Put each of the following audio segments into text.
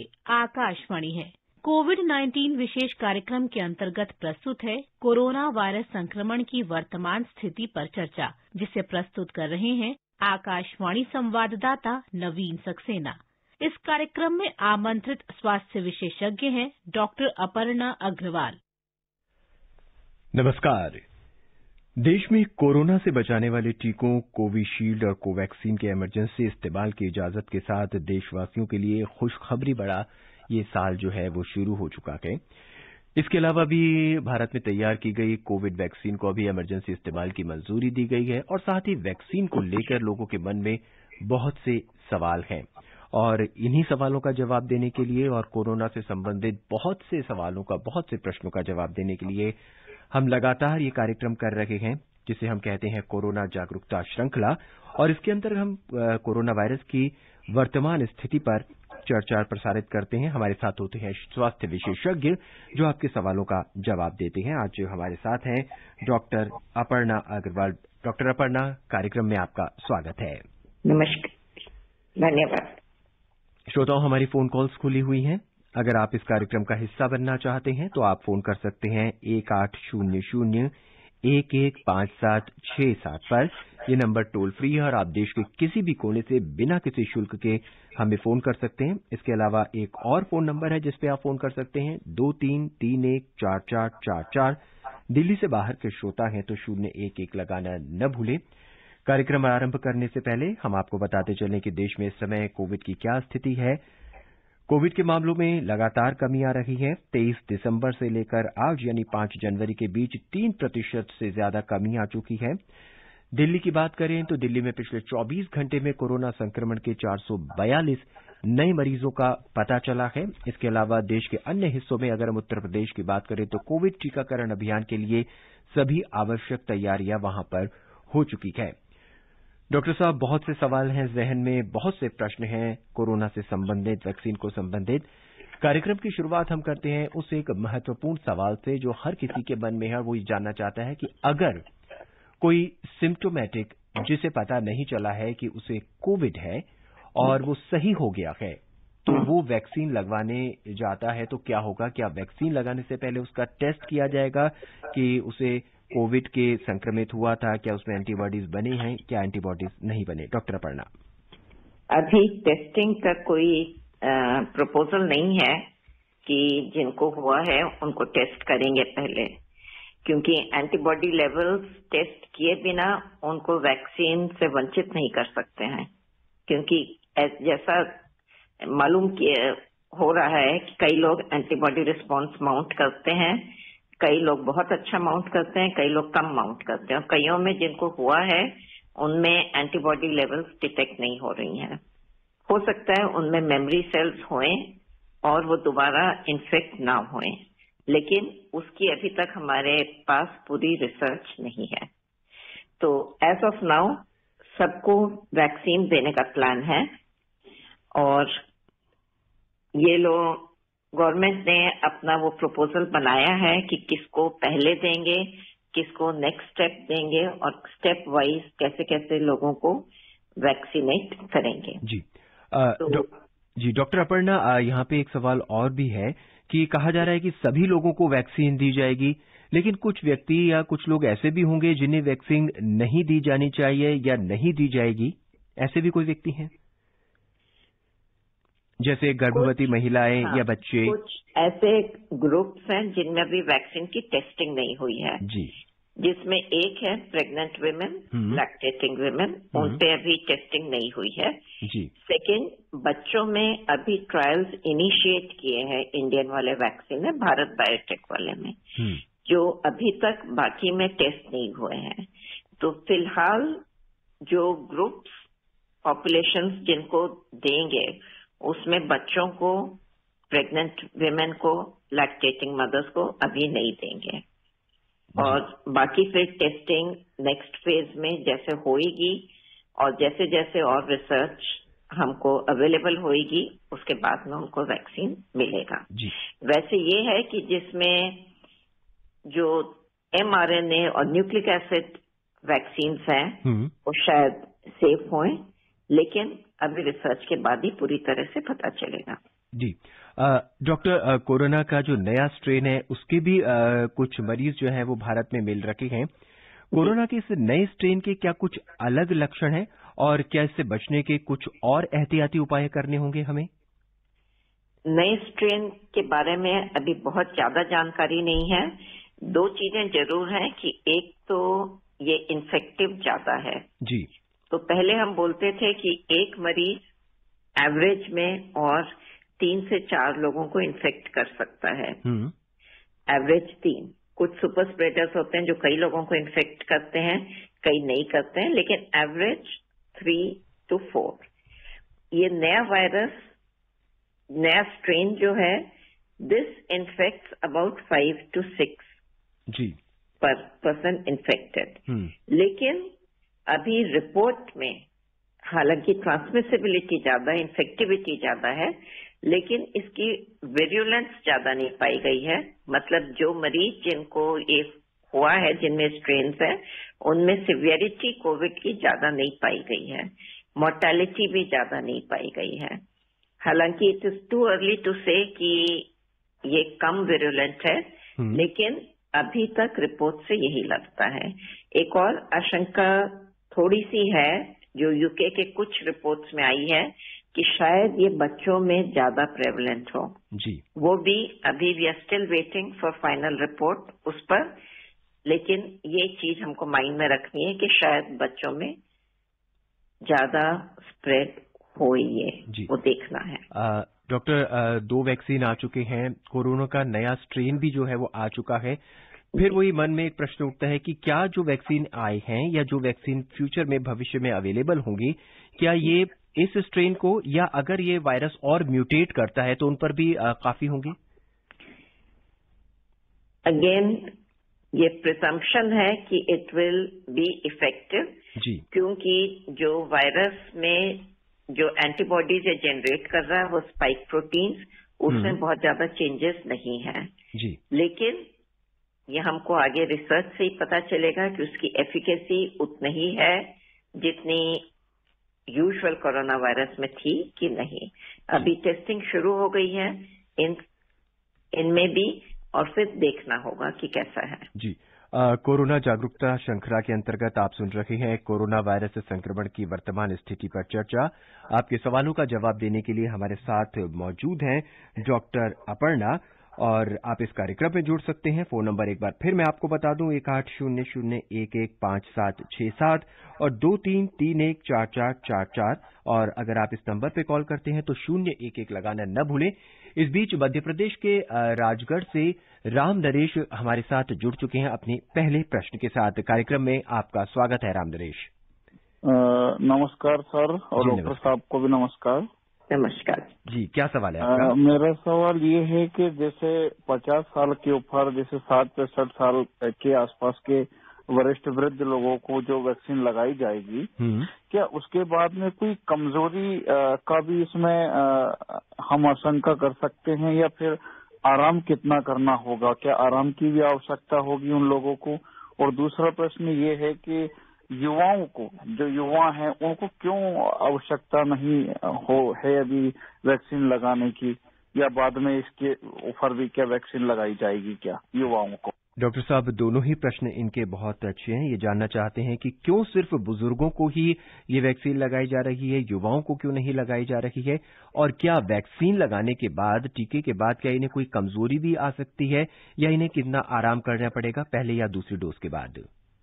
आकाशवाणी है। कोविड-19 विशेष कार्यक्रम के अंतर्गत प्रस्तुत है कोरोना वायरस संक्रमण की वर्तमान स्थिति पर चर्चा, जिसे प्रस्तुत कर रहे हैं आकाशवाणी संवाददाता नवीन सक्सेना। इस कार्यक्रम में आमंत्रित स्वास्थ्य विशेषज्ञ हैं डॉक्टर अपर्णा अग्रवाल। नमस्कार। देश में कोरोना से बचाने वाले टीकों कोविशील्ड और कोवैक्सीन के इमरजेंसी इस्तेमाल की इजाजत के साथ देशवासियों के लिए खुशखबरी बड़ा ये साल जो है वो शुरू हो चुका है। इसके अलावा भी भारत में तैयार की गई कोविड वैक्सीन को अभी इमरजेंसी इस्तेमाल की मंजूरी दी गई है और साथ ही वैक्सीन को लेकर लोगों के मन में बहुत से सवाल हैं और इन्हीं सवालों का जवाब देने के लिए और कोरोना से संबंधित बहुत से सवालों का, बहुत से प्रश्नों का जवाब देने के लिए हम लगातार ये कार्यक्रम कर रहे हैं, जिसे हम कहते हैं कोरोना जागरूकता श्रृंखला। और इसके अंतर्गत हम कोरोना वायरस की वर्तमान स्थिति पर चर्चा प्रसारित करते हैं। हमारे साथ होते हैं स्वास्थ्य विशेषज्ञ जो आपके सवालों का जवाब देते हैं। आज हमारे साथ हैं डॉक्टर अपर्णा अग्रवाल। डॉक्टर अपर्णा, कार्यक्रम में आपका स्वागत है। नमस्कार, धन्यवाद। श्रोताओं, हमारी फोन कॉल्स खुली हुई हैं। अगर आप इस कार्यक्रम का हिस्सा बनना चाहते हैं तो आप फोन कर सकते हैं 1800-115767 पर। ये नंबर टोल फ्री है और आप देश के किसी भी कोने से बिना किसी शुल्क के हमें फोन कर सकते हैं। इसके अलावा एक और फोन नंबर है जिस पे आप फोन कर सकते हैं 23314444। दिल्ली से बाहर के श्रोता हैं तो 011 लगाना न भूलें। कार्यक्रम आरंभ करने से पहले हम आपको बताते चलें कि देश में इस समय कोविड की क्या स्थिति है। कोविड के मामलों में लगातार कमी आ रही है। 23 दिसंबर से लेकर आज यानी 5 जनवरी के बीच 3% से ज्यादा कमी आ चुकी है। दिल्ली की बात करें तो दिल्ली में पिछले 24 घंटे में कोरोना संक्रमण के 442 नए मरीजों का पता चला है। इसके अलावा देश के अन्य हिस्सों में अगर हम उत्तर प्रदेश की बात करें तो कोविड टीकाकरण अभियान के लिए सभी आवश्यक तैयारियां वहां पर हो चुकी है। डॉक्टर साहब, बहुत से सवाल हैं जहन में, बहुत से प्रश्न हैं कोरोना से संबंधित, वैक्सीन को संबंधित। कार्यक्रम की शुरुआत हम करते हैं उस एक महत्वपूर्ण सवाल से जो हर किसी के मन में है। वो ये जानना चाहता है कि अगर कोई सिम्प्टोमेटिक, जिसे पता नहीं चला है कि उसे कोविड है और वो सही हो गया है, तो वो वैक्सीन लगवाने जाता है तो क्या होगा? क्या वैक्सीन लगाने से पहले उसका टेस्ट किया जाएगा कि उसे कोविड के संक्रमित हुआ था, क्या उसमें एंटीबॉडीज बने हैं, क्या एंटीबॉडीज नहीं बने? डॉक्टर अपर्णा। अभी टेस्टिंग का कोई प्रपोजल नहीं है कि जिनको हुआ है उनको टेस्ट करेंगे पहले, क्योंकि एंटीबॉडी लेवल्स टेस्ट किए बिना उनको वैक्सीन से वंचित नहीं कर सकते हैं। क्योंकि जैसा मालूम हो रहा है कि कई लोग एंटीबॉडी रिस्पॉन्स माउंट करते हैं, कई लोग बहुत अच्छा माउंट करते हैं, कई लोग कम माउंट करते हैं और कईयों में जिनको हुआ है उनमें एंटीबॉडी लेवल्स डिटेक्ट नहीं हो रही हैं। हो सकता है उनमें मेमोरी सेल्स होएं और वो दोबारा इन्फेक्ट ना होएं, लेकिन उसकी अभी तक हमारे पास पूरी रिसर्च नहीं है। तो एज ऑफ नाउ सबको वैक्सीन देने का प्लान है और ये लोग गवर्नमेंट ने अपना वो प्रपोजल बनाया है कि किसको पहले देंगे, किसको नेक्स्ट स्टेप देंगे और स्टेप वाइज कैसे कैसे लोगों को वैक्सीनेट करेंगे। जी जी डॉक्टर अपर्णा, यहाँ पे एक सवाल और भी है कि कहा जा रहा है कि सभी लोगों को वैक्सीन दी जाएगी, लेकिन कुछ व्यक्ति या कुछ लोग ऐसे भी होंगे जिन्हें वैक्सीन नहीं दी जानी चाहिए या नहीं दी जाएगी। ऐसे भी कोई व्यक्ति हैं, जैसे गर्भवती महिलाएं या बच्चे? कुछ ऐसे ग्रुप्स हैं जिनमें अभी वैक्सीन की टेस्टिंग नहीं हुई है जी, जिसमें एक है प्रेग्नेंट विमेन, लैक्टेटिंग विमेन, उन पे अभी टेस्टिंग नहीं हुई है जी। सेकेंड, बच्चों में अभी ट्रायल्स इनिशिएट किए हैं इंडियन वाले वैक्सीन है, भारत बायोटेक वाले में, जो अभी तक बाकी में टेस्ट नहीं हुए हैं। तो फिलहाल जो ग्रुप्स पॉपुलेशन जिनको देंगे उसमें बच्चों को, प्रेग्नेंट विमेन को, लैक्टेटिंग मदर्स को अभी नहीं देंगे और बाकी फिर टेस्टिंग नेक्स्ट फेज में जैसे होएगी और जैसे जैसे और रिसर्च हमको अवेलेबल होएगी उसके बाद में उनको वैक्सीन मिलेगा जी। वैसे ये है कि जिसमें जो mRNA और न्यूक्लिक एसिड वैक्सीन्स हैं वो शायद सेफ हों, लेकिन अभी रिसर्च के बाद ही पूरी तरह से पता चलेगा। जी डॉक्टर, कोरोना का जो नया स्ट्रेन है उसके भी कुछ मरीज जो हैं वो भारत में मिल रखे हैं। कोरोना के इस नए स्ट्रेन के क्या कुछ अलग लक्षण हैं और क्या इससे बचने के कुछ और एहतियाती उपाय करने होंगे हमें? नए स्ट्रेन के बारे में अभी बहुत ज्यादा जानकारी नहीं है। दो चीजें जरूर हैं कि एक तो ये इन्फेक्टिव ज्यादा है। जी। तो पहले हम बोलते थे कि एक मरीज एवरेज में और 3 से 4 लोगों को इन्फेक्ट कर सकता है। एवरेज 3। कुछ सुपर स्प्रेडर्स होते हैं जो कई लोगों को इन्फेक्ट करते हैं, कई नहीं करते हैं, लेकिन एवरेज 3 to 4। ये नया वायरस, नया स्ट्रेन जो है, दिस इन्फेक्ट्स अबाउट 5 to 6 जी पर पर्सन इन्फेक्टेड। लेकिन अभी रिपोर्ट में हालांकि ट्रांसमिसिबिलिटी ज्यादा, इन्फेक्टिविटी ज्यादा है, लेकिन इसकी विरुलेंस ज्यादा नहीं पाई गई है। मतलब जो मरीज जिनको ये हुआ है, जिनमें स्ट्रेन्स है, उनमें सिवियरिटी कोविड की ज्यादा नहीं पाई गई है, मोर्टेलिटी भी ज्यादा नहीं पाई गई है। हालांकि it is too early to say कि ये कम विरुलेंट है, लेकिन अभी तक रिपोर्ट से यही लगता है। एक और आशंका थोड़ी सी है जो यूके के कुछ रिपोर्ट्स में आई है कि शायद ये बच्चों में ज्यादा प्रेवलेंट हो। जी। वो भी अभी we are still waiting for final report उस पर, लेकिन ये चीज हमको माइंड में रखनी है कि शायद बच्चों में ज्यादा स्प्रेड हो, ये वो देखना है। डॉक्टर, 2 वैक्सीन आ चुके हैं, कोरोना का नया स्ट्रेन भी जो है वो आ चुका है। फिर वही मन में एक प्रश्न उठता है कि क्या जो वैक्सीन आए हैं या जो वैक्सीन फ्यूचर में भविष्य में अवेलेबल होंगी, क्या ये इस स्ट्रेन को, या अगर ये वायरस और म्यूटेट करता है तो उन पर भी काफी होंगी? अगेन ये प्रिजम्पशन है कि इट विल बी इफेक्टिव, क्योंकि जो वायरस में जो एंटीबॉडीज जनरेट कर रहा है वो स्पाइक प्रोटीन्स, उसमें बहुत ज्यादा चेंजेस नहीं है। जी। लेकिन ये हमको आगे रिसर्च से ही पता चलेगा कि उसकी एफिकेसी उतनी ही है जितनी यूजुअल कोरोना वायरस में थी कि नहीं। अभी टेस्टिंग शुरू हो गई है इनमें भी, और फिर देखना होगा कि कैसा है। जी। कोरोना जागरूकता श्रृंखला के अंतर्गत आप सुन रहे हैं कोरोना वायरस से संक्रमण की वर्तमान स्थिति पर चर्चा। आपके सवालों का जवाब देने के लिए हमारे साथ मौजूद हैं डॉक्टर अपर्णा, और आप इस कार्यक्रम में जुड़ सकते हैं। फोन नंबर एक बार फिर मैं आपको बता दूं, 1800115767 और 23314444, और अगर आप इस नंबर पे कॉल करते हैं तो 011 लगाना न भूलें। इस बीच मध्य प्रदेश के राजगढ़ से राम नरेश हमारे साथ जुड़ चुके हैं अपने पहले प्रश्न के साथ। कार्यक्रम में आपका स्वागत है राम नरेश। नमस्कार सर, और डॉक्टर साहब को भी नमस्कार। नमस्कार जी, क्या सवाल है आपका? मेरा सवाल ये है कि जैसे 50 साल के ऊपर, जैसे 60-65 साल के आसपास के वरिष्ठ वृद्ध लोगों को जो वैक्सीन लगाई जाएगी, क्या उसके बाद में कोई कमजोरी का भी इसमें हम आशंका कर सकते हैं, या फिर आराम कितना करना होगा? क्या आराम की भी आवश्यकता होगी उन लोगों को? और दूसरा प्रश्न ये है कि युवाओं को, जो युवा हैं, उनको क्यों आवश्यकता नहीं है अभी वैक्सीन लगाने की, या बाद में इसके ऊपर भी क्या वैक्सीन लगाई जाएगी क्या युवाओं को? डॉक्टर साहब, दोनों ही प्रश्न इनके बहुत अच्छे हैं। ये जानना चाहते हैं कि क्यों सिर्फ बुजुर्गों को ही ये वैक्सीन लगाई जा रही है, युवाओं को क्यों नहीं लगाई जा रही है, और क्या वैक्सीन लगाने के बाद, टीके के बाद, क्या इन्हें कोई कमजोरी भी आ सकती है, या इन्हें कितना आराम करना पड़ेगा पहले या दूसरी डोज के बाद?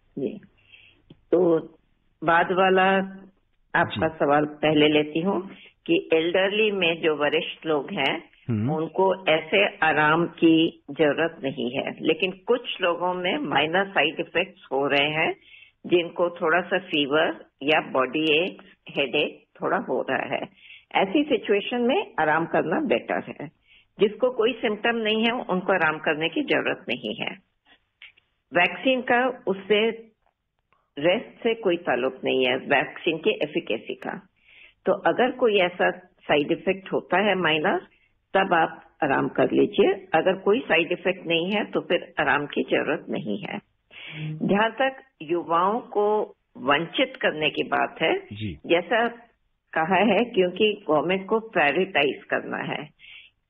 तो बाद वाला आपका सवाल पहले लेती हूँ कि एल्डरली में जो वरिष्ठ लोग हैं उनको ऐसे आराम की जरूरत नहीं है, लेकिन कुछ लोगों में माइनर साइड इफेक्ट्स हो रहे हैं, जिनको थोड़ा सा फीवर या बॉडी एक, हेडेक थोड़ा हो रहा है। ऐसी सिचुएशन में आराम करना बेटर है। जिसको कोई सिम्टम नहीं है उनको आराम करने की जरूरत नहीं है। वैक्सीन का उससे रेस्ट से कोई ताल्लुक नहीं है, वैक्सीन की एफिकेसी का। तो अगर कोई ऐसा साइड इफेक्ट होता है माइनर, तब आप आराम कर लीजिए। अगर कोई साइड इफेक्ट नहीं है तो फिर आराम की जरूरत नहीं है। जहां तक युवाओं को वंचित करने की बात है, जैसा कहा है, क्योंकि गवर्नमेंट को प्रायोरिटाइज करना है,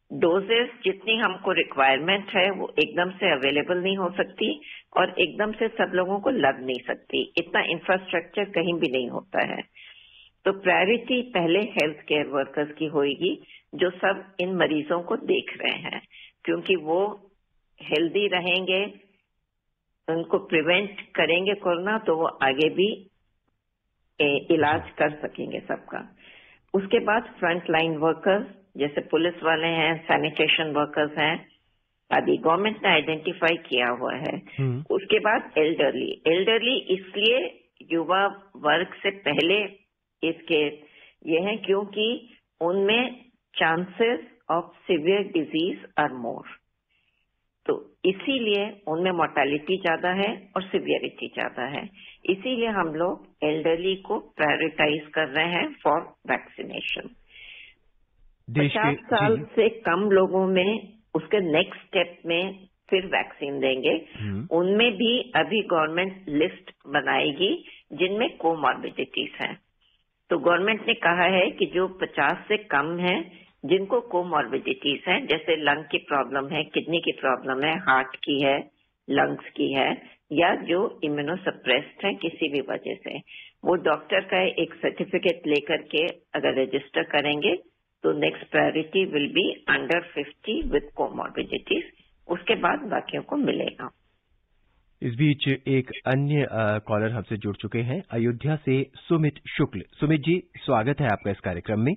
डोजेस जितनी हमको रिक्वायरमेंट है वो एकदम से अवेलेबल नहीं हो सकती और एकदम से सब लोगों को लग नहीं सकती, इतना इंफ्रास्ट्रक्चर कहीं भी नहीं होता है। तो प्रायोरिटी पहले हेल्थ केयर वर्कर्स की होगी जो सब इन मरीजों को देख रहे हैं, क्योंकि वो हेल्दी रहेंगे, उनको प्रिवेंट करेंगे कोरोना तो वो आगे भी इलाज कर सकेंगे सबका। उसके बाद फ्रंट लाइन वर्कर्स जैसे पुलिस वाले हैं, सैनिटेशन वर्कर्स हैं आदि गवर्नमेंट ने आइडेंटिफाई किया हुआ है। उसके बाद एल्डरली इसलिए युवा वर्ग से पहले इसके ये है क्योंकि उनमें chances of severe disease are more, तो इसीलिए उनमें मोर्टेलिटी ज्यादा है और सिवियरिटी ज्यादा है। इसीलिए हम लोग एल्डरली को प्रायोरिटाइज कर रहे हैं फॉर वैक्सीनेशन। 50 साल से कम लोगों में उसके नेक्स्ट स्टेप में फिर वैक्सीन देंगे। उनमें भी अभी गवर्नमेंट लिस्ट बनाएगी जिनमें कोमॉर्बिडिटीज हैं। तो गवर्नमेंट ने कहा है कि जो 50 से कम है, जिनको कोमॉर्बिडिटीज हैं, जैसे लंग की प्रॉब्लम है, किडनी की प्रॉब्लम है, हार्ट की है, लंग्स की है, या जो इम्यूनोसप्रेस्ड है किसी भी वजह से, वो डॉक्टर का एक सर्टिफिकेट लेकर के अगर रजिस्टर करेंगे तो next priority will be under 50 with comorbidities. उसके बाद बाकियों को मिलेगा। इस बीच एक अन्य कॉलर हमसे जुड़ चुके हैं, अयोध्या से सुमित शुक्ल। सुमित जी, स्वागत है आपका इस कार्यक्रम में।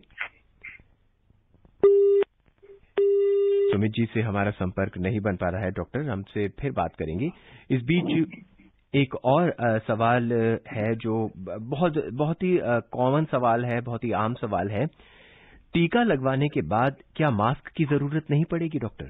सुमित जी से हमारा संपर्क नहीं बन पा रहा है डॉक्टर, हमसे फिर बात करेंगे। इस बीच एक और सवाल है जो बहुत ही कॉमन सवाल है, बहुत ही आम सवाल है। टीका लगवाने के बाद क्या मास्क की जरूरत नहीं पड़ेगी डॉक्टर?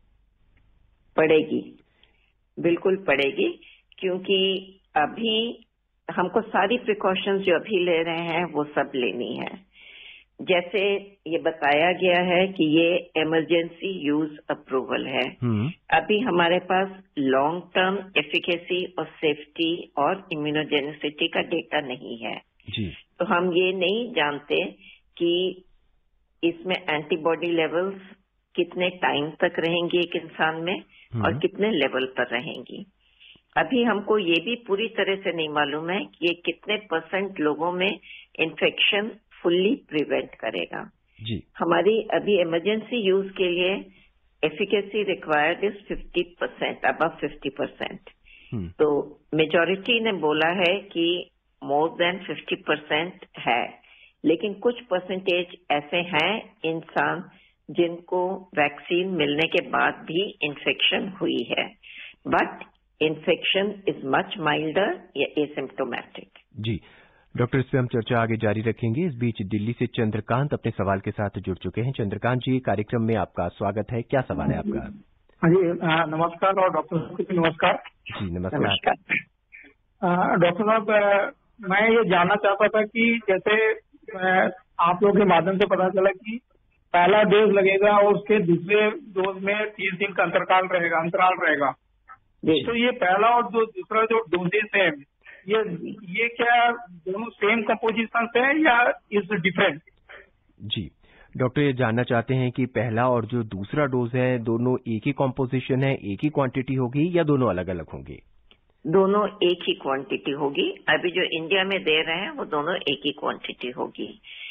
पड़ेगी, बिल्कुल पड़ेगी, क्योंकि अभी हमको सारी प्रिकॉशंस जो अभी ले रहे हैं वो सब लेनी है। जैसे ये बताया गया है कि ये इमरजेंसी यूज अप्रूवल है। अभी हमारे पास लॉन्ग टर्म एफिकेसी और सेफ्टी और इम्यूनोजेनिसिटी का डेटा नहीं है जी। तो हम ये नहीं जानते कि इसमें एंटीबॉडी लेवल्स कितने टाइम तक रहेंगी एक इंसान में और कितने लेवल पर रहेंगी। अभी हमको ये भी पूरी तरह से नहीं मालूम है कि ये कितने % लोगों में इन्फेक्शन फुल्ली प्रिवेंट करेगा जी। हमारी अभी इमरजेंसी यूज के लिए एफिकेसी रिक्वायर्ड इज 50%, अबव 50%। तो मेजॉरिटी ने बोला है कि मोर देन 50% है, लेकिन कुछ % ऐसे हैं इंसान जिनको वैक्सीन मिलने के बाद भी इन्फेक्शन हुई है, but infection is much milder या एसिम्प्टोमेटिक। जी डॉक्टर, इस पे हम चर्चा आगे जारी रखेंगे। इस बीच दिल्ली से चंद्रकांत अपने सवाल के साथ जुड़ चुके हैं। चंद्रकांत जी, कार्यक्रम में आपका स्वागत है, क्या सवाल है आपका? हाँ जी, नमस्कार और डॉक्टर साहब को नमस्कार। जी नमस्कार। डॉक्टर साहब, मैं ये जानना चाहता था कि जैसे आप लोगों के माध्यम से पता चला कि पहला डोज लगेगा और उसके दूसरे डोज में 30 दिन का अंतराल रहेगा। तो ये पहला और जो दूसरा जो डोजेस है ये क्या दोनों सेम कंपोजिशन है या इज डिफरेंट? जी डॉक्टर, ये जानना चाहते हैं कि पहला और जो दूसरा डोज है दोनों एक ही कॉम्पोजिशन है, एक ही क्वांटिटी होगी या दोनों अलग अलग होंगे? दोनों एक ही क्वांटिटी होगी। अभी जो इंडिया में दे रहे हैं वो दोनों एक ही क्वांटिटी होगी।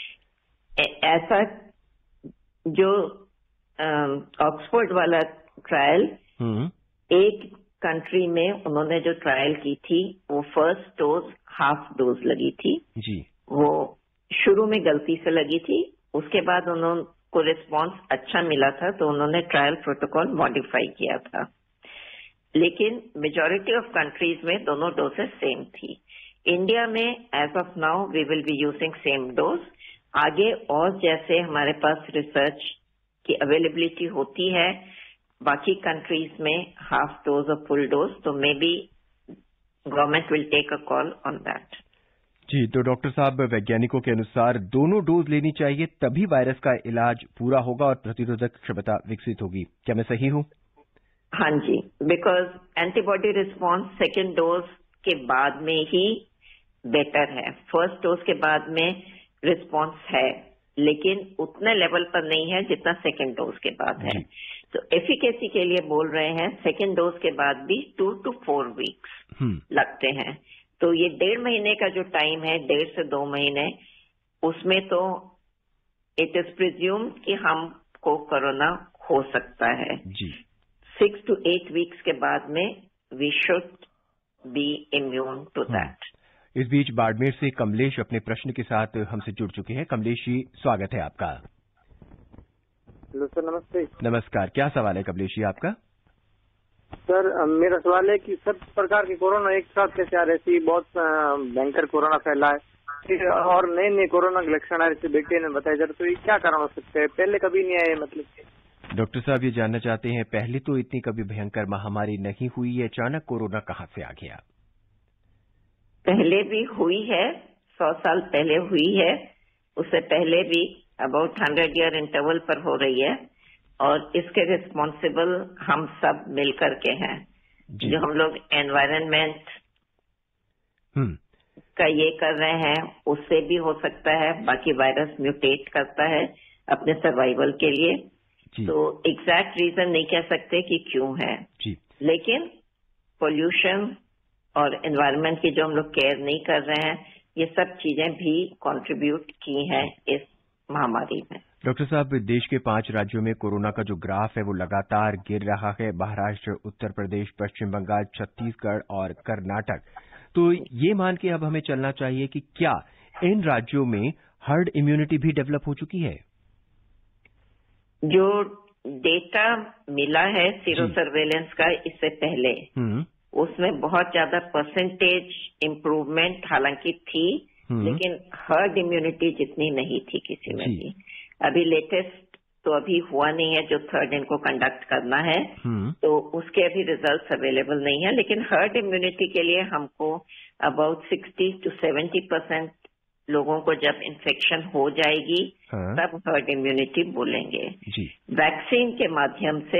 ऐसा जो ऑक्सफोर्ड वाला ट्रायल, एक कंट्री में उन्होंने जो ट्रायल की थी वो फर्स्ट डोज हाफ डोज लगी थी जी। वो शुरू में गलती से लगी थी, उसके बाद उनको रिस्पांस अच्छा मिला था तो उन्होंने ट्रायल प्रोटोकॉल मॉडिफाई किया था, लेकिन मेजॉरिटी ऑफ कंट्रीज में दोनों डोजेस सेम थी। इंडिया में as of now we will be using same dose. आगे और जैसे हमारे पास रिसर्च की अवेलेबिलिटी होती है बाकी कंट्रीज में हाफ डोज और फुल डोज, तो may be government will take a call on that. जी, तो डॉक्टर साहब, वैज्ञानिकों के अनुसार दोनों डोज लेनी चाहिए, तभी वायरस का इलाज पूरा होगा और प्रतिरोधक क्षमता विकसित होगी, क्या मैं सही हूं? हाँ जी, because antibody response second dose के बाद में ही बेटर है। फर्स्ट डोज के बाद में रिस्पॉन्स है लेकिन उतने लेवल पर नहीं है जितना सेकेंड डोज के बाद है। तो एफिकेसी के लिए बोल रहे हैं सेकेंड डोज के बाद भी 2 to 4 वीक्स लगते हैं। तो ये 1.5 महीने का जो टाइम है, 1.5 से 2 महीने, उसमें तो इट इज प्रिज्यूम कि हमको कोरोना हो सकता है। 6 to 8 वीक्स के बाद में we should be immune to that. इस बीच बाड़मेर से कमलेश अपने प्रश्न के साथ हमसे जुड़ चुके हैं। कमलेश जी, स्वागत है आपका। हेलो सर, नमस्ते। नमस्कार, क्या सवाल है कमलेश जी आपका? सर, मेरा सवाल है कि सब प्रकार के कोरोना एक साथ कैसे आ रहे थे? बहुत भयंकर कोरोना फैला है और नए नए कोरोना के लक्षण आ रहे थे, बेटे ने बताया जा रहा, तो ये क्या कारण हो सकते हैं? पहले कभी नहीं आए मतलब? डॉक्टर साहब, ये जानना चाहते हैं, पहले तो इतनी कभी भयंकर महामारी नहीं हुई, अचानक कोरोना कहाँ से आ गया? पहले भी हुई है, 100 साल पहले हुई है, उससे पहले भी अबाउट 100 ईयर इंटरवल पर हो रही है, और इसके रिस्पॉन्सिबल हम सब मिलकर के हैं। जो हम लोग एनवायरनमेंट का ये कर रहे हैं, उससे भी हो सकता है। बाकी वायरस म्यूटेट करता है अपने सर्वाइवल के लिए, तो एग्जैक्ट रीजन नहीं कह सकते कि क्यों है, लेकिन पोल्यूशन और एनवायरनमेंट की जो हम लोग केयर नहीं कर रहे हैं, ये सब चीजें भी कंट्रीब्यूट की हैं इस महामारी में। डॉक्टर साहब, देश के 5 राज्यों में कोरोना का जो ग्राफ है वो लगातार गिर रहा है, महाराष्ट्र, उत्तर प्रदेश, पश्चिम बंगाल, छत्तीसगढ़ और कर्नाटक। तो ये मान के अब हमें चलना चाहिए कि क्या इन राज्यों में हर्ड इम्यूनिटी भी डेवलप हो चुकी है? जो डेटा मिला है सीरो सर्वेलेंस का इससे पहले, उसमें बहुत ज्यादा परसेंटेज इम्प्रूवमेंट हालांकि थी, लेकिन हर्ड इम्यूनिटी जितनी नहीं थी किसी में भी। अभी लेटेस्ट तो अभी हुआ नहीं है, जो थर्ड इनको कंडक्ट करना है, तो उसके अभी रिजल्ट्स अवेलेबल नहीं है। लेकिन हर्ड इम्यूनिटी के लिए हमको अबाउट 60 to 70% लोगों को जब इन्फेक्शन हो जाएगी तब हर्ड इम्यूनिटी बोलेंगे। वैक्सीन के माध्यम से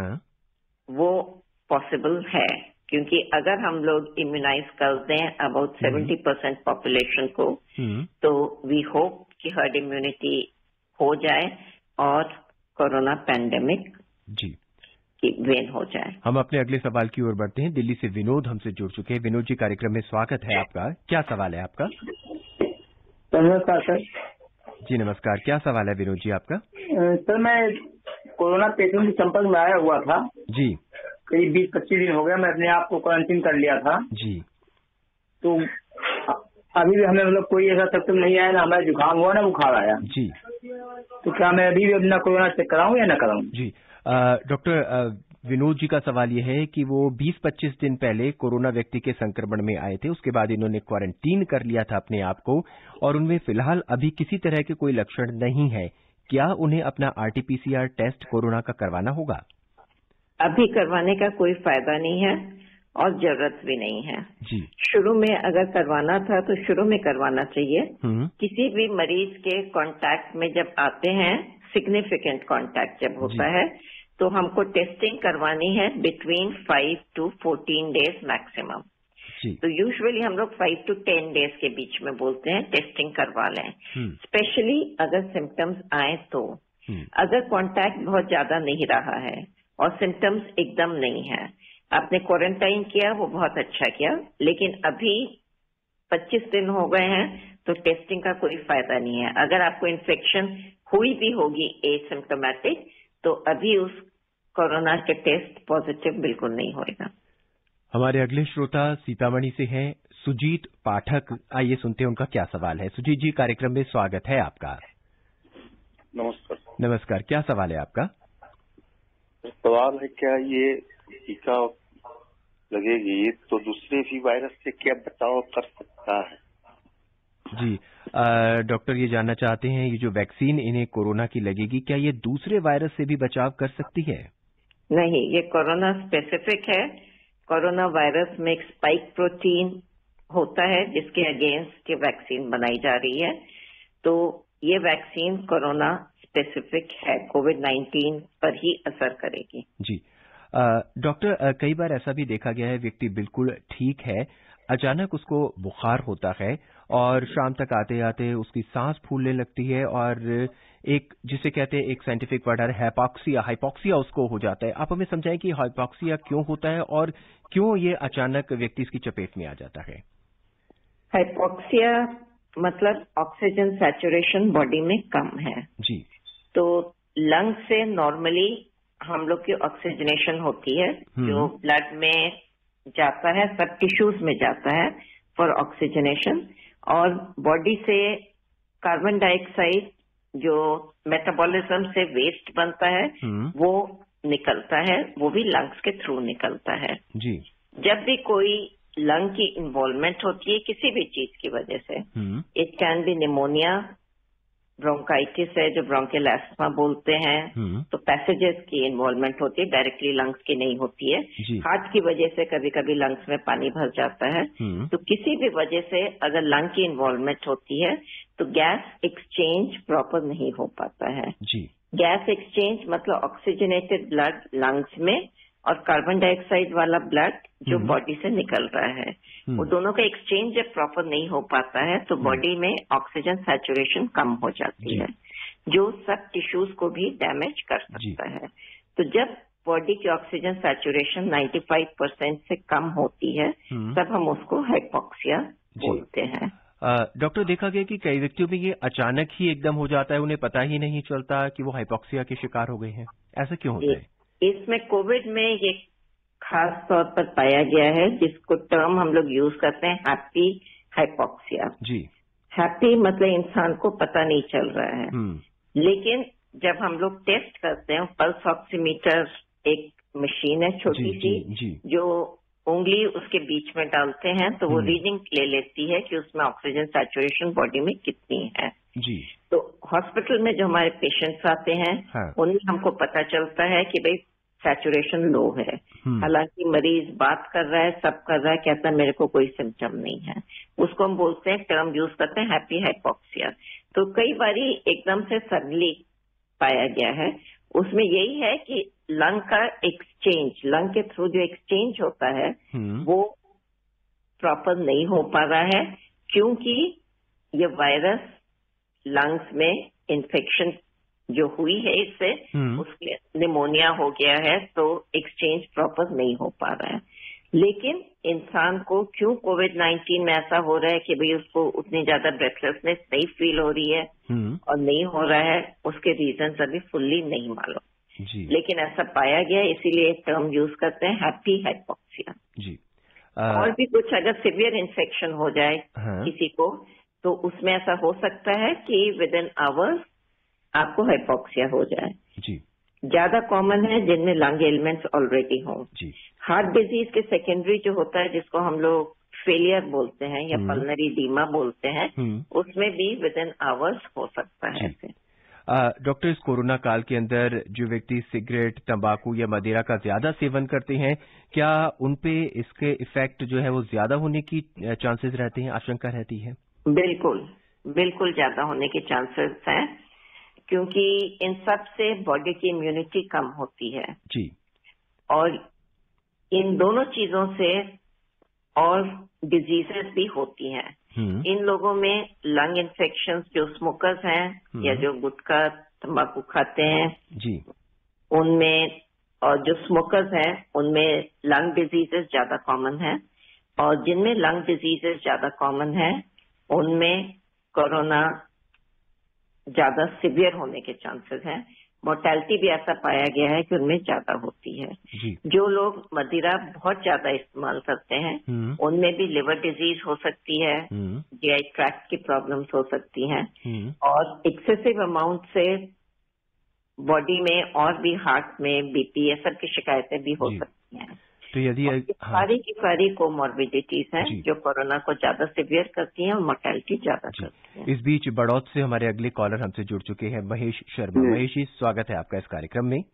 वो पॉसिबल है, क्योंकि अगर हम लोग इम्यूनाइज कर दें अबाउट 70% पॉपुलेशन को, तो वी होप कि हर्ड इम्यूनिटी हो जाए और कोरोना पैंडेमिक की वेन हो जाए। हम अपने अगले सवाल की ओर बढ़ते हैं। दिल्ली से विनोद हमसे जुड़ चुके हैं। विनोद जी, कार्यक्रम में स्वागत है आपका। क्या सवाल है आपका? नमस्कार सर। जी नमस्कार, क्या सवाल है विनोद जी आपका? सर, मैं कोरोना पेशेंट के संपर्क में आया हुआ था जी। करीब 20-25 दिन हो गया, मैं अपने आप को क्वारंटीन कर लिया था जी। तो अभी भी हमें मतलब कोई ऐसा सिम्टम नहीं आया, ना हमें जुकाम हुआ ना बुखार आया जी। तो क्या मैं अभी भी अपना कोरोना चेक कराऊं या ना कराऊं? जी, डॉक्टर विनोद जी का सवाल यह है कि वो 20-25 दिन पहले कोरोना व्यक्ति के संक्रमण में आए थे, उसके बाद इन्होंने क्वारंटीन कर लिया था अपने आप को, और उनमें फिलहाल अभी किसी तरह के कोई लक्षण नहीं है। क्या उन्हें अपना RT-PCR टेस्ट कोरोना का करवाना होगा? अभी करवाने का कोई फायदा नहीं है और जरूरत भी नहीं है जी। शुरू में अगर करवाना था तो शुरू में करवाना चाहिए। किसी भी मरीज के कांटेक्ट में जब आते हैं, सिग्निफिकेंट कांटेक्ट जब होता है, तो हमको टेस्टिंग करवानी है बिटवीन 5 to 14 डेज मैक्सिमम। तो यूजुअली हम लोग 5 to 10 डेज के बीच में बोलते हैं टेस्टिंग करवा लें, स्पेशली अगर सिम्टम्स आए तो। अगर कांटेक्ट बहुत ज्यादा नहीं रहा है और सिम्टम्स एकदम नहीं है, आपने क्वारंटाइन किया, वो बहुत अच्छा किया, लेकिन अभी 25 दिन हो गए हैं तो टेस्टिंग का कोई फायदा नहीं है। अगर आपको इन्फेक्शन हुई भी होगी एसिम्प्टोमेटिक, तो अभी उस कोरोना के टेस्ट पॉजिटिव बिल्कुल नहीं होएगा। हमारे अगले श्रोता सीतामढ़ी से हैं सुजीत पाठक। आइए सुनते हैं उनका क्या सवाल है। सुजीत जी, कार्यक्रम में स्वागत है आपका। नमस्कार। नमस्कार, क्या सवाल है आपका? सवाल है, क्या ये टीका लगेगी तो दूसरे भी वायरस से क्या बचाव कर सकता है? जी, डॉक्टर ये जानना चाहते हैं, ये जो वैक्सीन इन्हें कोरोना की लगेगी, क्या ये दूसरे वायरस से भी बचाव कर सकती है? नहीं, ये कोरोना स्पेसिफिक है। कोरोना वायरस में एक स्पाइक प्रोटीन होता है जिसके अगेंस्ट ये वैक्सीन बनाई जा रही है, तो ये वैक्सीन कोरोना स्पेसिफिक है, कोविड-19 पर ही असर करेगी। जी, डॉक्टर, कई बार ऐसा भी देखा गया है, व्यक्ति बिल्कुल ठीक है, अचानक उसको बुखार होता है और शाम तक आते आते उसकी सांस फूलने लगती है और एक जिसे कहते हैं एक साइंटिफिक वर्ड है हाइपोक्सिया उसको हो जाता है। आप हमें समझाएं कि हाइपोक्सिया क्यों होता है और क्यों ये अचानक व्यक्ति इसकी चपेट में आ जाता है। हाइपोक्सिया मतलब ऑक्सीजन सैचुरेशन बॉडी में कम है जी। तो लंग से नॉर्मली हम लोग की ऑक्सीजनेशन होती है जो ब्लड में जाता है, सब टिश्यूज में जाता है फॉर ऑक्सीजनेशन, और बॉडी से कार्बन डाइऑक्साइड जो मेटाबॉलिज्म से वेस्ट बनता है वो निकलता है, वो भी लंग्स के थ्रू निकलता है जी। जब भी कोई लंग की इन्वॉल्वमेंट होती है किसी भी चीज की वजह से, it can be pneumonia, bronchitis है जो ब्रोंकियल एस्थमा बोलते हैं, तो पैसेजेस की इन्वॉल्वमेंट होती है, डायरेक्टली लंग्स की नहीं होती है। हार्ट की वजह से कभी कभी लंग्स में पानी भर जाता है, तो किसी भी वजह से अगर लंग की इन्वॉल्वमेंट होती है तो गैस एक्सचेंज प्रॉपर नहीं हो पाता है जी। गैस एक्सचेंज मतलब ऑक्सीजनेटेड ब्लड लंग्स में और कार्बन डाइऑक्साइड वाला ब्लड जो बॉडी से निकल रहा है, वो दोनों का एक्सचेंज जब प्रॉपर नहीं हो पाता है तो बॉडी में ऑक्सीजन सैचुरेशन कम हो जाती है जो सब टिश्यूज को भी डैमेज कर सकता है। तो जब बॉडी की ऑक्सीजन सैचुरेशन 95% से कम होती है तब हम उसको हाइपोक्सिया बोलते हैं। डॉक्टर, देखा गया कि कई व्यक्तियों में ये अचानक ही एकदम हो जाता है, उन्हें पता ही नहीं चलता कि वो हाइपोक्सिया के शिकार हो गए हैं, ऐसा क्यों होता है? इसमें कोविड में ये खास तौर पर पाया गया है जिसको टर्म हम लोग यूज करते हैं हैप्पी हाइपोक्सिया जी। हैप्पी मतलब इंसान को पता नहीं चल रहा है, लेकिन जब हम लोग टेस्ट करते हैं, पल्स ऑक्सीमीटर एक मशीन है छोटी सी जो उंगली उसके बीच में डालते हैं तो वो रीडिंग ले लेती है कि उसमें ऑक्सीजन सैचुरेशन बॉडी में कितनी है जी। तो हॉस्पिटल में जो हमारे पेशेंट्स आते हैं उनमें हमको पता चलता है कि भाई सैचुरेशन लो है, हालांकि मरीज बात कर रहा है, सब कर रहा है, कहता है मेरे को कोई सिम्टम नहीं है, उसको हम बोलते हैं, टर्म यूज करते हैं हैप्पी हाइपोक्सिया। तो कई बारी एकदम से सडनली पाया गया है, उसमें यही है कि लंग का एक्सचेंज, लंग के थ्रू जो एक्सचेंज होता है वो प्रॉपर नहीं हो पा रहा है क्योंकि ये वायरस लंग्स में इन्फेक्शन जो हुई है इससे उसके निमोनिया हो गया है तो एक्सचेंज प्रॉपर नहीं हो पा रहा है। लेकिन इंसान को क्यों कोविड-19 में ऐसा हो रहा है कि भाई उसको उतनी ज्यादा ब्रेथलेसनेस नहीं फील हो रही है और नहीं हो रहा है, उसके रीजन अभी फुल्ली नहीं मालूम, लेकिन ऐसा पाया गया, इसीलिए एक टर्म यूज करते हैं हैप्पी हाइपोक्सिया जी। और भी कुछ अगर सिवियर इन्फेक्शन हो जाए किसी को तो उसमें ऐसा हो सकता है कि विद इन आवर्स आपको हाइपोक्सिया हो जाए जी। ज्यादा कॉमन है जिनमें लंग एलिमेंट्स ऑलरेडी हों। हार्ट डिजीज के सेकेंडरी जो होता है जिसको हम लोग फेलियर बोलते हैं या पल्मोनरी एडीमा बोलते हैं, उसमें भी विद इन आवर्स हो सकता है ऐसे। डॉक्टर, इस कोरोना काल के अंदर जो व्यक्ति सिगरेट, तंबाकू या मदिरा का ज्यादा सेवन करते हैं, क्या उनपे इसके इफेक्ट जो है वो ज्यादा होने की चांसेस रहते हैं, आशंका रहती है? बिल्कुल बिल्कुल ज्यादा होने के चांसेस हैं क्योंकि इन सब से बॉडी की इम्यूनिटी कम होती है जी। और इन दोनों चीजों से और डिजीजेस भी होती हैं। इन लोगों में लंग इन्फेक्शंस जो स्मोकर्स हैं या जो गुटखा तंबाकू खाते हैं जी, उनमें, और जो स्मोकर्स हैं उनमें लंग डिजीजेस ज्यादा कॉमन है, और जिनमें लंग डिजीजेस ज्यादा कॉमन है उनमें कोरोना ज्यादा सिवियर होने के चांसेस हैं। मोर्टेलिटी भी ऐसा पाया गया है कि उनमें ज्यादा होती है जी। जो लोग मदिरा बहुत ज्यादा इस्तेमाल करते हैं उनमें भी लिवर डिजीज हो सकती है, जीआई ट्रैक्ट की प्रॉब्लम्स हो सकती हैं, और एक्सेसिव अमाउंट से बॉडी में और भी हार्ट में बीपी ये सब की शिकायतें भी हो सकती हैं। तो यदि सारी की सारी कोमॉर्बिडिटीज हैं जो कोरोना को ज्यादा सिवियर करती हैं और मोर्टेलिटी ज्यादा करती है। इस बीच बड़ौत से हमारे अगले कॉलर हमसे जुड़ चुके हैं, महेश शर्मा। महेश जी, स्वागत है आपका इस कार्यक्रम में।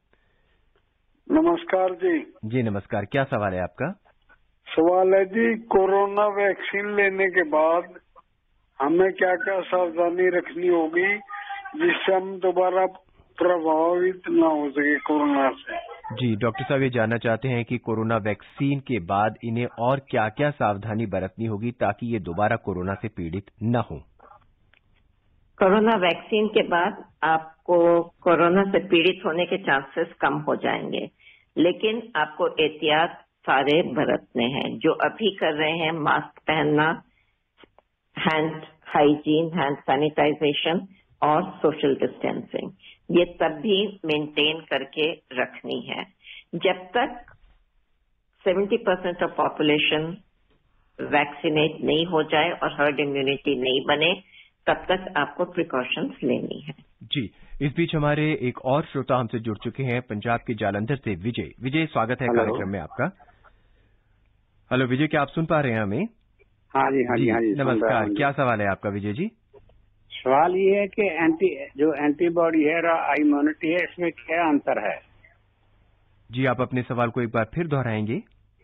नमस्कार जी। जी नमस्कार, क्या सवाल है आपका? सवाल है जी, कोरोना वैक्सीन लेने के बाद हमें क्या क्या सावधानी रखनी होगी जिससे हम दोबारा प्रभावित ना हो सके कोरोना से? जी, डॉक्टर साहब ये जानना चाहते हैं कि कोरोना वैक्सीन के बाद इन्हें और क्या क्या सावधानी बरतनी होगी ताकि ये दोबारा कोरोना से पीड़ित न हो। कोरोना वैक्सीन के बाद आपको कोरोना से पीड़ित होने के चांसेस कम हो जाएंगे, लेकिन आपको एहतियात सारे बरतने हैं। जो अभी कर रहे हैं, मास्क पहनना, हैंड हाइजीन, हैंड सैनिटाइजेशन और सोशल डिस्टेंसिंग, ये सब भी मेंटेन करके रखनी है। जब तक 70% ऑफ पॉपुलेशन वैक्सीनेट नहीं हो जाए और हर्ड इम्यूनिटी नहीं बने, तब तक आपको प्रिकॉशंस लेनी है। जी, इस बीच हमारे एक और श्रोता हमसे जुड़ चुके हैं, पंजाब के जालंधर से विजय। विजय, स्वागत है कार्यक्रम में आपका। हेलो विजय, क्या आप सुन पा रहे हैं हमें? हाँ जी, नमस्कार। क्या सवाल है आपका विजय जी? सवाल ये है कि जो एंटीबॉडी है और इम्यूनिटी है, इसमें क्या अंतर है? जी, आप अपने सवाल को एक बार फिर दोहराएंगे?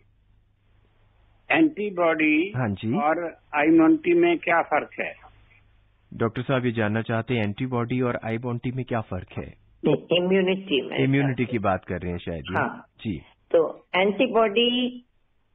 एंटीबॉडी हाँ जी, और इम्यूनिटी में क्या फर्क है? डॉक्टर साहब ये जानना चाहते हैं एंटीबॉडी और इम्यूनिटी में क्या फर्क है? इम्यूनिटी में, इम्यूनिटी की बात कर रहे हैं शायद। हाँ जी, तो एंटीबॉडी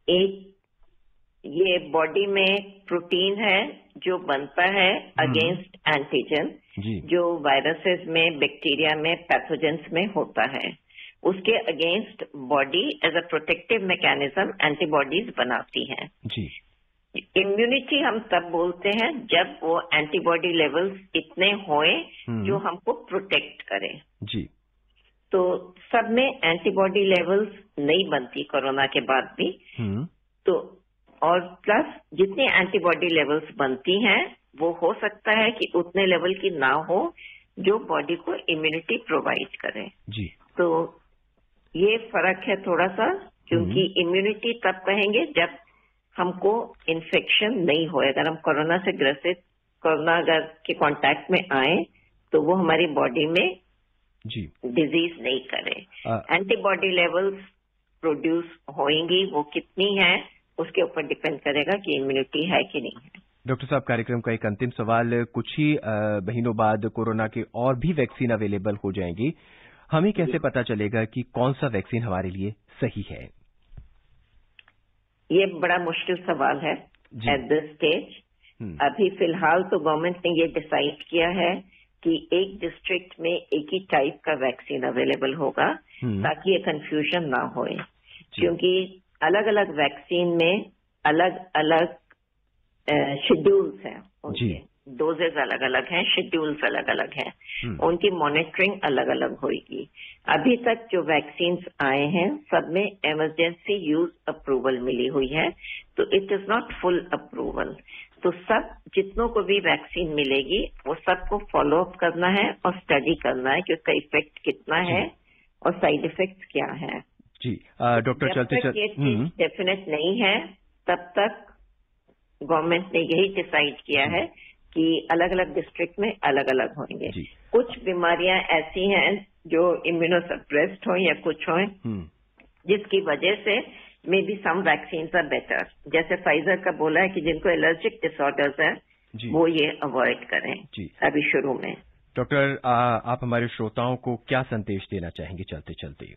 ये बॉडी में प्रोटीन है जो बनता है अगेंस्ट एंटीजन, जो वायरसेस में, बैक्टीरिया में, पैथोजेंस में होता है। उसके against body as a protective mechanism antibodies बनाती हैं। जी, इम्यूनिटी हम तब बोलते हैं जब वो एंटीबॉडी लेवल्स इतने होए जो हमको प्रोटेक्ट करें। जी, तो सब में एंटीबॉडी लेवल्स नहीं बनती कोरोना के बाद भी। तो और प्लस जितनी एंटीबॉडी लेवल्स बनती हैं, वो हो सकता है कि उतने लेवल की ना हो जो बॉडी को इम्यूनिटी प्रोवाइड करे। जी, तो ये फर्क है थोड़ा सा, क्योंकि इम्यूनिटी तब कहेंगे जब हमको इन्फेक्शन नहीं हो। अगर हम कोरोना से ग्रसित, कोरोना अगर के कांटेक्ट में आए तो वो हमारी बॉडी में डिजीज नहीं करे। एंटीबॉडी लेवल्स प्रोड्यूस होंगी, वो कितनी है उसके ऊपर डिपेंड करेगा कि इम्यूनिटी है कि नहीं है। डॉक्टर साहब, कार्यक्रम का एक अंतिम सवाल, कुछ ही महीनों बाद कोरोना के और भी वैक्सीन अवेलेबल हो जाएंगी, हमें कैसे पता चलेगा कि कौन सा वैक्सीन हमारे लिए सही है? ये बड़ा मुश्किल सवाल है एट दिस स्टेज। अभी फिलहाल तो गवर्नमेंट ने ये डिसाइड किया है कि एक डिस्ट्रिक्ट में एक ही टाइप का वैक्सीन अवेलेबल होगा, ताकि ये कंफ्यूजन ना होए, क्योंकि अलग अलग वैक्सीन में अलग अलग शेड्यूल्स हैं, उनके डोजेज अलग अलग हैं, शेड्यूल्स अलग अलग हैं, उनकी मॉनिटरिंग अलग अलग होगी। अभी तक जो वैक्सीन्स आए हैं सब में इमरजेंसी यूज अप्रूवल मिली हुई है, तो it is not full approval. तो सब जितनों को भी वैक्सीन मिलेगी वो सबको फॉलो अप करना है और स्टडी करना है कि उसका इफेक्ट कितना है और साइड इफेक्ट क्या है। जी, डॉक्टर जब तक ये चीज डेफिनेट नहीं है तब तक गवर्नमेंट ने यही डिसाइड किया है कि अलग अलग डिस्ट्रिक्ट में अलग अलग होंगे। कुछ बीमारियां ऐसी हैं जो इम्यूनोसप्रेस्ड हो या कुछ हो, जिसकी वजह से may be some vaccines are better. जैसे फाइजर का बोला है कि जिनको एलर्जिक डिसऑर्डर्स है वो ये अवॉइड करें अभी शुरू में। डॉक्टर, आप हमारे श्रोताओं को क्या संदेश देना चाहेंगे चलते चलते?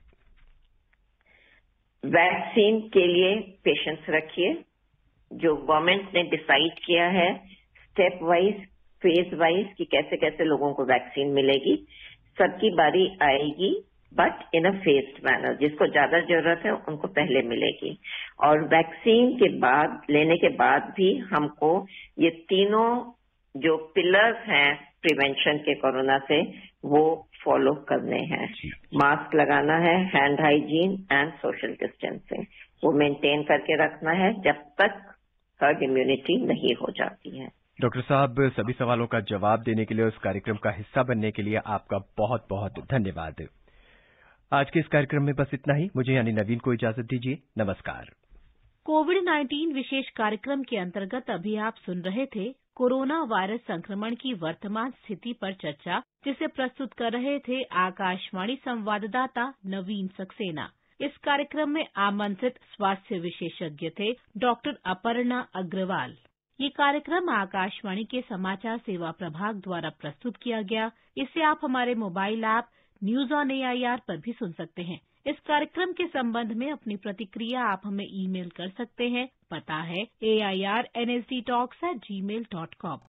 वैक्सीन के लिए पेशेंस रखिए। जो गवर्नमेंट ने डिसाइड किया है स्टेप वाइज, फेज वाइज कि कैसे कैसे लोगों को वैक्सीन मिलेगी, सबकी बारी आएगी, but in a phased manner. जिसको ज्यादा जरूरत है उनको पहले मिलेगी। और वैक्सीन के बाद, लेने के बाद भी हमको ये तीनों जो पिलर्स हैं प्रिवेंशन के कोरोना से, वो फॉलो करने हैं। मास्क लगाना है, hand hygiene and social distancing, वो मेंटेन करके रखना है जब तक हर्ड इम्यूनिटी नहीं हो जाती है। डॉक्टर साहब, सभी सवालों का जवाब देने के लिए, उस कार्यक्रम का हिस्सा बनने के लिए आपका बहुत बहुत धन्यवाद। आज के इस कार्यक्रम में बस इतना ही। मुझे यानी नवीन को इजाजत दीजिए। नमस्कार। कोविड-19 विशेष कार्यक्रम के अंतर्गत अभी आप सुन रहे थे कोरोना वायरस संक्रमण की वर्तमान स्थिति पर चर्चा, जिसे प्रस्तुत कर रहे थे आकाशवाणी संवाददाता नवीन सक्सेना। इस कार्यक्रम में आमंत्रित स्वास्थ्य विशेषज्ञ थे डॉक्टर अपर्णा अग्रवाल। ये कार्यक्रम आकाशवाणी के समाचार सेवा प्रभाग द्वारा प्रस्तुत किया गया। इसे आप हमारे mobile app news on AIR पर भी सुन सकते हैं। इस कार्यक्रम के संबंध में अपनी प्रतिक्रिया आप हमें ईमेल कर सकते हैं। पता है AIRNSDtalks@gmail.com।